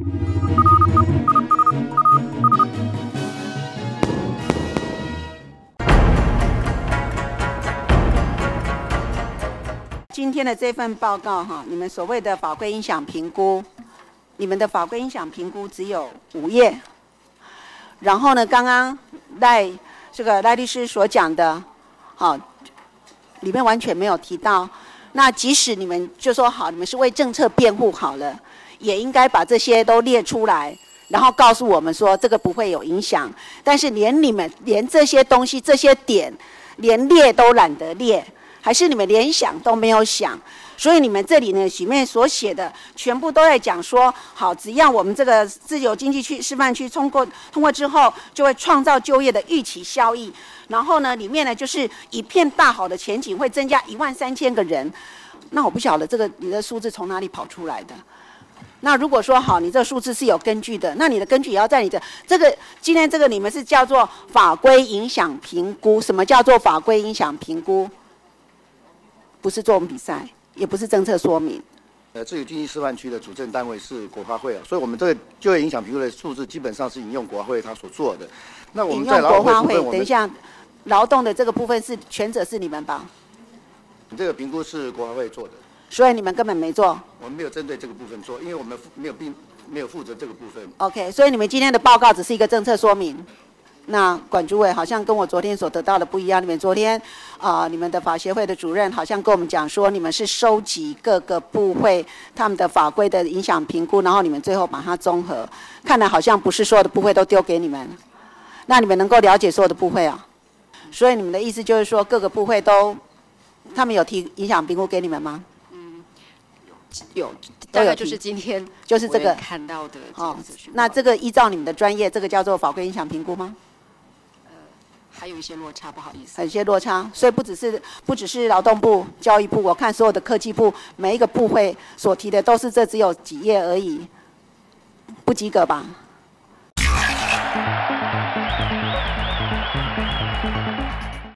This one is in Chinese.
今天的这份报告哈，你们所谓的法规影响评估，你们的法规影响评估只有5页。然后呢，刚刚赖律师所讲的，好，里面完全没有提到。那即使你们就说好，你们是为政策辩护好了，也应该把这些都列出来，然后告诉我们说这个不会有影响。但是你们连这些东西、这些点，连列都懒得列。还是你们连想都没有想，所以你们这里呢，里面所写的全部都在讲说，好，只要我们这个自由经济区示范区通过之后，就会创造就业的预期效益。然后呢，里面呢就是一片大好的前景，会增加13000个人。那我不晓得这个你的数字从哪里跑出来的。那如果说好，你这个数字是有根据的，那你的根据也要在你的这个今天这个你们是叫做法规影响评估。什么叫做法规影响评估？不是作文比赛，也不是政策说明。 自由经济示范区的主政单位是国发会啊，所以我们这个就业影响评估的数字基本上是引用国发会他所做的。那我们在劳动部分， 等一下，劳动的这个部分是全责是你们吧？ 这个评估是国发会做的， 所以你们根本没做。 我们没有针对这个部分做，因为我们没有负责这个部分。 OK， 所以你们今天的报告只是一个政策说明。那管主委好像跟我昨天所得到的不一样。你们昨天你们的法协会的主任好像跟我们讲说，你们是收集各个部会他们的法规的影响评估，然后你们最后把它综合。看来好像不是所有的部会都丢给你们。那你们能够了解所有的部会啊？所以你们的意思就是说，各个部会他们有提影响评估给你们吗？ 有，大概就是今天就是这个看到的资讯。 那这个依照你们的专业，这个叫做法规影响评估吗？ 还有一些落差，不好意思。 有一些落差，所以不只是劳动部、教育部，我看所有的科技部每一个部会所提的都是这只有几页而已，不及格吧？